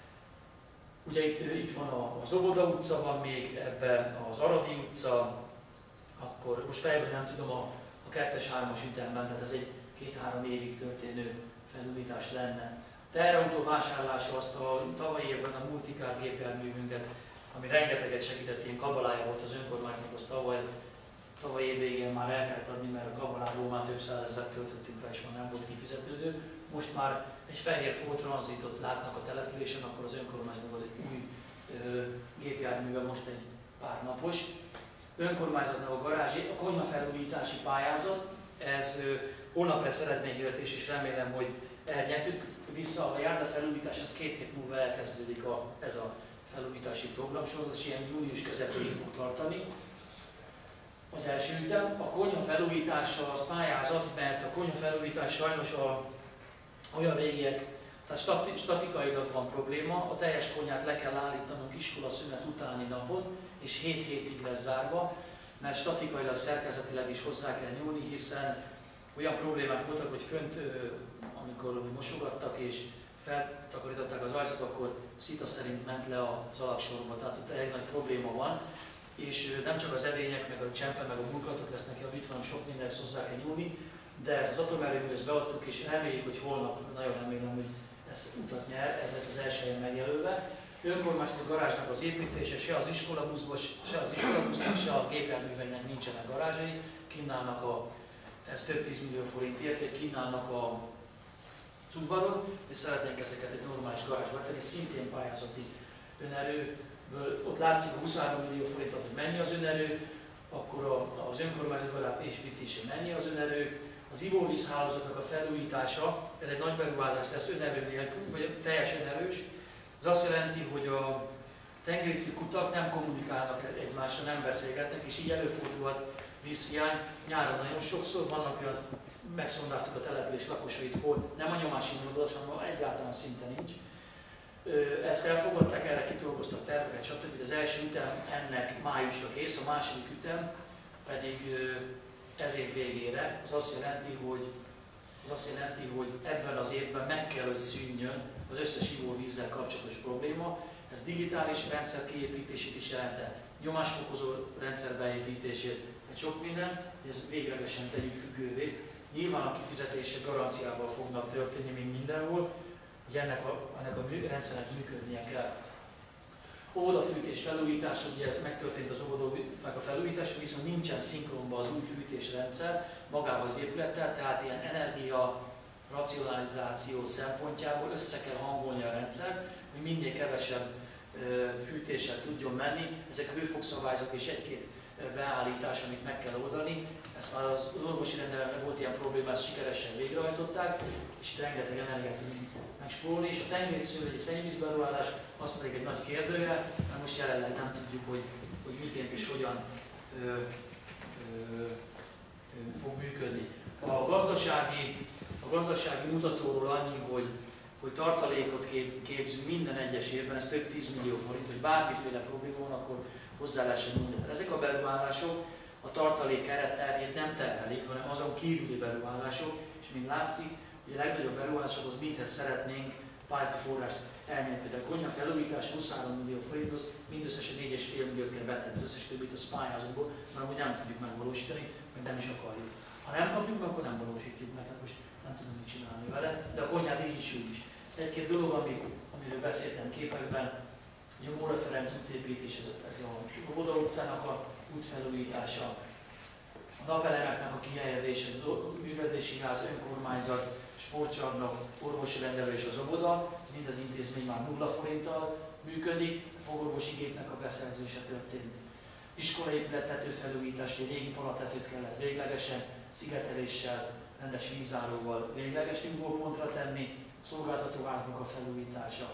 Ugye itt, itt van az Óvoda utca, van még ebben az Aradi utca, akkor most fejben nem tudom a, a kettes-hármas ütemben, tehát ez egy két-három évig történő felújítás lenne. A teherautó vásárlása azt a tavalyi évben a multikár gépjárművünket, ami rengeteget segített, ilyen kabalája volt az önkormányzatnak, az tavaly, tavaly év végén már el kellett adni, mert a kabalából már több százezret költöttünk be, és már nem volt kifizetődő. Most már egy fehér Ford Transitot látnak a településen, akkor az önkormányzatnak az egy új ö, gépjárművel, most egy pár napos. Önkormányzatnak a garázsi, a konyhafelújítási pályázat, ez ö, holnap lesz eredményhirdetés, és remélem, hogy elnyertük vissza a járdafelújítás, ez két hét múlva elkezdődik a, ez a felújítási programsorozat, és ilyen június közepéig fog tartani. Az első ütem. A konyha felújítása az pályázat, mert a konyha felújítás sajnos a, olyan régiek, tehát stati, statikailag van probléma, a teljes konyhát le kell állítanunk iskola szünet utáni napon, és hét hétig lesz zárva, mert statikailag, szerkezetileg is hozzá kell nyúlni, hiszen olyan problémák voltak, hogy fönt, amikor mosogattak és feltakarították az ajzat, akkor szita szerint ment le az alaksorba, tehát ott egy nagy probléma van, és nem csak az edények, meg a csempe, meg a burkolatok lesznek javítva, hanem sok mindenhez hozzá kell nyúlni, de ez az atomerőműhöz beadtuk, és reméljük, hogy holnap, nagyon remélem, hogy ez utat nyer, ez lett az első helyen megjelölve. Önkormányzati garázsnak az építése, se az iskolabuszban, se az iskolabusznak, se a gépjárműveinek nincsenek garázsai, kínálnak a, ez több tízmillió forint érték, kínálnak a udvaron, és szeretnénk ezeket egy normális garázsba tenni, szintén pályázati önerőből. Ott látszik a huszonhárom millió forintot, hogy mennyi az önerő, akkor az önkormányzatbarát építése mennyi az önerő, az ivóvízhálózatnak a felújítása, ez egy nagy beruházás lesz önerő nélkül, vagy teljes önerős. Ez azt jelenti, hogy a tengerészi kutak nem kommunikálnak egymással, nem beszélgetnek, és így előfordulhat vízhiány. Nyáron nagyon sokszor vannak olyan, megszondáztuk a település lakosait, hol nem a nyomási nyomodalás, hanem egyáltalán szinte nincs. Ezt elfogadták, erre kidolgoztak terveket, stb. Az első ütem ennek májusra kész, a második ütem pedig ez év végére. Az azt jelenti, hogy, az azt jelenti, hogy ebben az évben meg kell, hogy szűnjön az összes ivóvízzel kapcsolatos probléma. Ez digitális rendszer kiépítését is jelente, nyomásfokozó rendszer beépítését, egy sok minden, hogy ez véglegesen tegyük függővé. Nyilván a kifizetések garanciával fognak történni, mint mindenhol, hogy ennek a, ennek a mű, rendszernek működnie kell. Óvodafűtés felújítása, ugye ez megtörtént az óvoda meg a felújítás, viszont nincsen szinkronban az új fűtésrendszer magával az épülettel, tehát ilyen energia racionalizáció szempontjából össze kell hangolni a rendszert, hogy minél kevesebb fűtéssel tudjon menni. Ezek a hőfokszabályzók és egy-két beállítás, amit meg kell oldani. Ezt már az orvosi rendelemben volt ilyen probléma, ezt sikeresen végrehajtották, és itt rengeteg energiát tudunk megspórolni. És a tengerészszővegy és szennyvízberuházás az pedig egy nagy kérdője, mert most jelenleg nem tudjuk, hogy, hogy miként és hogyan ö, ö, ö, fog működni. A gazdasági, a gazdasági mutatóról annyi, hogy hogy tartalékot kép, képzünk minden egyes évben, ez több tízmillió forint, hogy bármiféle probléma van, akkor hozzá lehessen nyúlni. Ezek a beruházások a tartalék keretterhét nem terhelik, hanem azon kívüli beruházások, és mint látszik, hogy a legnagyobb beruházásokhoz mindhez szeretnénk pályázati forrást elnyerni. Például a konyha felújítása huszonhárom millió forinthoz mindösszesen négy egész öt milliót kell betenni, az összes többit az pályázatból, mert amúgy nem tudjuk megvalósítani, mert nem is akarjuk. Ha nem kapjuk, akkor nem valósítjuk meg, hát most nem tudunk mit csinálni vele, de a konyhát így is úgy is. Egy-két dolog, amik, amiről beszéltem képekben, hogy a Móra Ferenc útépítés, ez, ez a Óvoda utcának a útfelújítása, a napelemeknek a kihelyezése, a művelési ház, önkormányzat, sportcsarnok, orvosi rendelő és az óvoda, ez mind az intézmény már nulla forinttal működik, a fogorvosi gépnek a beszerzése történt. Iskolaépület tetőfelújítás, egy régi palatetőt kellett véglegesen, szigeteléssel, rendes vízzáróval végleges nyugvópontra tenni, szolgáltatóháznak a felújítása.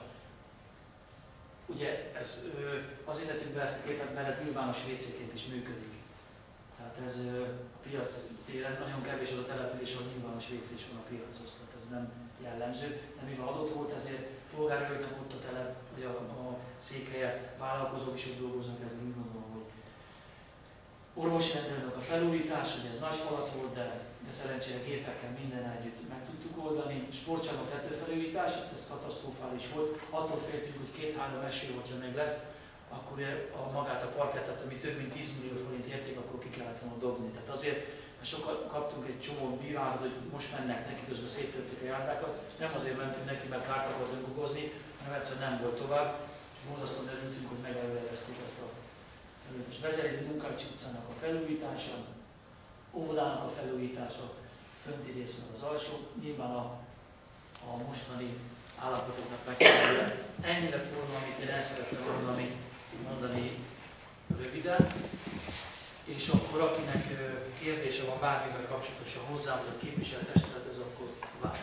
Ugye ez, azért tettük be ezt a képet, mert ez nyilvános vécéként is működik. Tehát ez a piac téren nagyon kevés az a település, ahol nyilvános vécés van a piachoz, tehát ez nem jellemző. De mivel adott volt, ezért polgárőrnek ott a telep, vagy a, a székhelye, vállalkozók is ott dolgoznak, ezért úgy gondolom, hogy orvosi rendelőnek a felújítás, hogy ez nagy falat volt, de, de szerencsére gépekkel minden együtt meg tudtuk oldani. Sportcsarnok tetőfelújítás, ez katasztrofális volt. Attól féltünk, hogy két-három eső, hogyha még lesz, akkor a magát a parkettet, ami több mint tíz millió forint érték, akkor ki kellett volna dobni. Tehát azért, mert sokat kaptunk egy csomó bírálatot, hogy most mennek neki, közben széttörték a járdákat. Nem azért mentünk neki, mert kárt akartunk okozni, hanem egyszerűen nem volt tovább. És borzasztóan örültünk, hogy megelőlegezték ezt a felújítást. Vezérlő Munkácsi utcának a felújítása, óvodának a felújítása, fönti részben az alsó, nyilván a, a mostani állapotoknak megfelelően. Ennyi lett volna, amit én el szerettem mondani, mondani röviden. És akkor akinek kérdése van bármivel kapcsolatosan hozzá, vagy a képviselőtestülethez, akkor várjuk.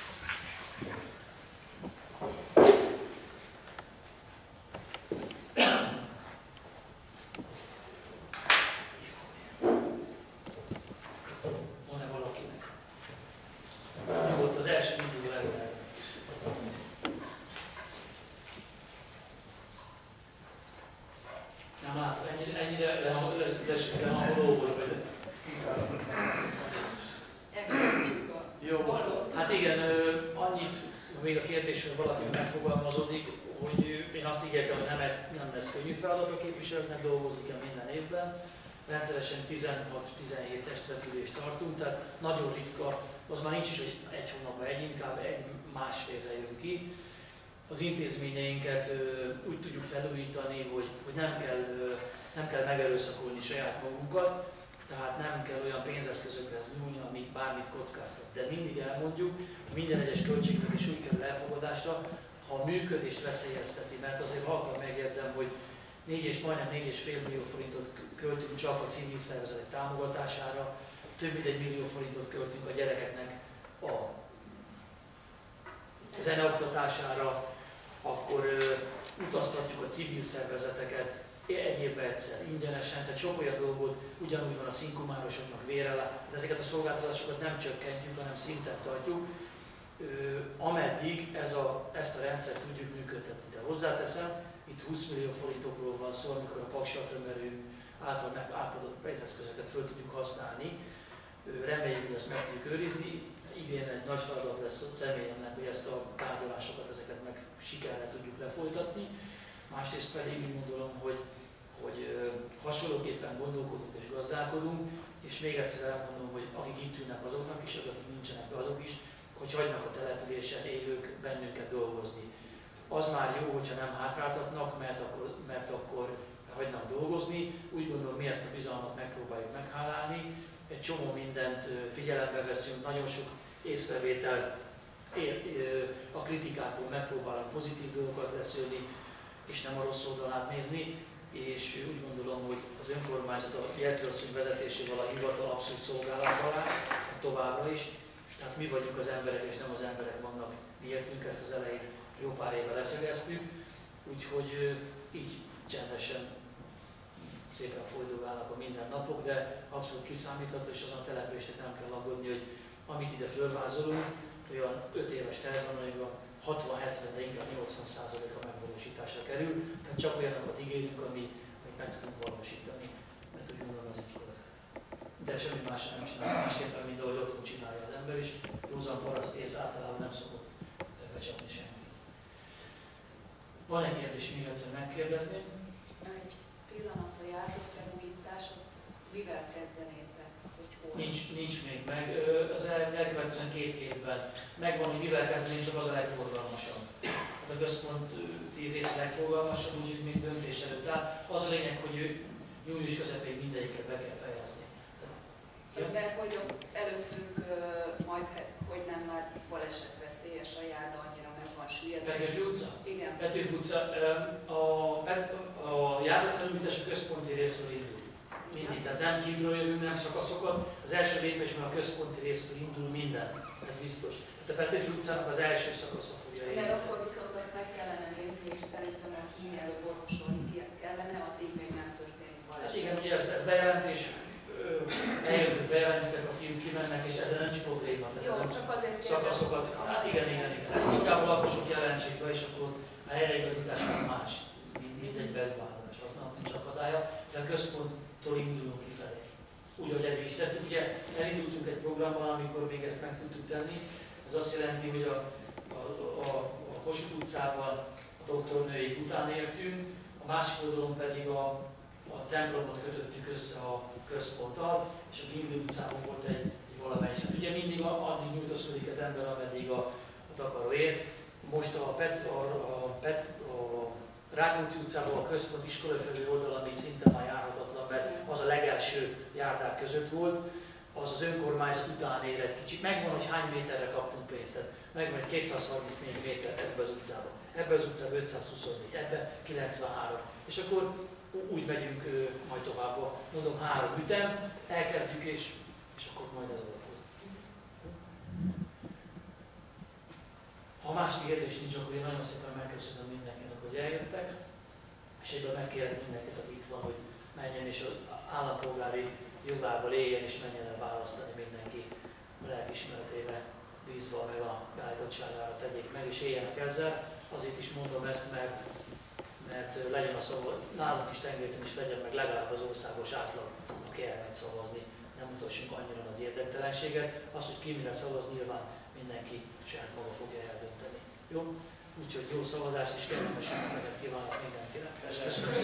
Rendszeresen tizenhat-tizenhét testvetülést tartunk, tehát nagyon ritka, az már nincs is, hogy egy hónapban egy, inkább egy másfélre jön ki. Az intézményeinket úgy tudjuk felújítani, hogy, hogy nem, kell, nem kell megerőszakolni saját magunkat, tehát nem kell olyan pénzeszközökhez nyúlni, amik bármit kockáztat. De mindig elmondjuk, hogy minden egyes költségvetés úgy kerül elfogadásra, ha a működést veszélyezteti, mert azért halkan megjegyzem, hogy négy és majdnem négy és fél millió forintot költünk csak a civil szervezetek támogatására, több mint egy millió forintot költünk a gyerekeknek a zeneoktatására, akkor ö, utaztatjuk a civil szervezeteket egy évben egyszer ingyenesen, tehát sok olyan dolgot ugyanúgy van a szinkumárosoknak vére alá, de ezeket a szolgáltatásokat nem csökkentjük, hanem szinten tartjuk. ameddig ez a, ezt a rendszert tudjuk működtetni. De hozzáteszem, itt húsz millió forintokról van szó, amikor a Paks atomerő által átadott pénzeszközöket föl tudjuk használni. Reméljük, hogy ezt meg tudjuk őrizni. Idén egy nagy feladat lesz a személyemnek, hogy ezt a tárgyalásokat, ezeket meg sikerrel tudjuk lefolytatni. Másrészt pedig úgy gondolom, hogy, hogy hasonlóképpen gondolkodunk és gazdálkodunk, és még egyszer elmondom, hogy akik itt ülnek, azoknak is, akik nincsenek, azok is, hogy hagynak a településen élők bennünket dolgozni. Az már jó, hogyha nem hátráltatnak, mert akkor, mert akkor hagynak dolgozni. Úgy gondolom, mi ezt a bizalmat megpróbáljuk meghálálni. Egy csomó mindent figyelembe veszünk, nagyon sok észrevétel, a kritikákból megpróbálunk pozitív dolgokat leszőni, és nem a rossz oldalát nézni. És úgy gondolom, hogy az önkormányzat a jegyzőasszony vezetésével a hivatal abszolút szolgálatban áll, továbbra is. Tehát mi vagyunk az emberek, és nem az emberek vannak. Mi értünk, ezt az elején jó pár éve leszögeztük, úgyhogy így csendesen szépen folydogállnak a mindennapok, de abszolút kiszámítható, és azon a településnek nem kell aggódni, hogy amit ide fölvázolunk, olyan öt éves tervben, hogy a hatvan-hetven, de inkább nyolcvan százalék a megvalósításra kerül, tehát csak olyanokat ígérünk, ami, amit meg tudunk valósítani, mert úgy gondolom az így korrekt. De semmi más nem csinál, másképpen, mint ahogy otthon csinálja az ember is. Józan paraszt ész általában nem szokott becsapni senki. Van egy kérdés, még egyszer megkérdezni? Egy pillanat, a játékfelújítás, azt mivel kezdenétek? Hogy hol? Nincs, nincs még meg. Az elkövetkezően két hétben megvan, hogy mivel kezdeni, csak az a legforgalmasabb. Hát a központi rész a legforgalmasabb, úgyhogy még döntés előtt áll. Az a lényeg, hogy július közepéig mindegyiket be kell fejezni. De hogy előttünk majd, hogy nem már balesetveszélyes a járda, annyira meg van süllyedve. Petőfi utca? Igen. Petőfi utca. A, a járdafelújítás a központi részről indul. Mindig, tehát nem kívülről jövünk, nem szakaszokat. Az első lépésben a központi részről indul minden, ez biztos. Tehát a Petőfi utcának az első szakasza fogja érni. De akkor viszont azt meg kellene nézni, és szerintem ezt mielőbb orvosolni kellene, addig még nem történik baleset. Hát igen, ugye ez, ez bejelentés, eljöttük, bejelentettek, a fiúk kimennek, és ezzel nincs probléma. Jó, csak azért szakaszokat, hát igen, igen, igen. Ezt inkább a lakosok jelentsék be, és akkor a helyreigazítás az más, mint, mint egy beruházás, aznak nincs akadálya, de a központtól indulunk kifelé. Úgy, ahogy eddig is tettük, ugye elindultunk egy programmal, amikor még ezt meg tudtuk tenni. Ez azt jelenti, hogy a, a, a, a Kossuth utcával a doktornőig után értünk, a másik oldalon pedig a, a templomot kötöttük össze a központtal, és a Gimli utcában volt egy, egy valamelyik. Hát ugye mindig addig nyújtózkodik az ember, ameddig a, a takaró ér. Most a, Pet, a, a, Pet, a Rákóczi utcában a központ iskolafelő oldal, ami szinte már járhatatlan, mert az a legelső járdák között volt, az az önkormányzat után ér egy kicsit. Megvan, hogy hány méterre kaptunk pénzt. Tehát megvan, hogy kétszázharmincnégy méter ebbe az utcába. Ebbe az utcába ötszázhuszonnégy, ebbe kilencvenhárom. És akkor úgy megyünk uh, majd tovább, mondom három ütem, elkezdjük és, és akkor majd ez alakul. Ha más kérdés nincs, akkor én nagyon szépen megköszönöm mindenkinek, hogy eljöttek, és egyben megkérem mindenkit, aki itt van, hogy menjen és az állampolgári jogával éljen, és menjen el választani mindenki a lelkismeretébe bízva, meg a beállítottságára tegyék meg, és éljenek ezzel. Azért is mondom ezt, mert mert legyen a szava, nálunk is Tengécen is legyen meg legalább az országos átlag, aki elmegy szavazni. Nem mutassunk annyira nagy érdektelenséget. Az, hogy ki mire szavaz, nyilván mindenki saját maga fogja eldönteni. Jó? Úgyhogy jó szavazást és kellemes ünnepeket kívánok mindenkinek. Köszönöm.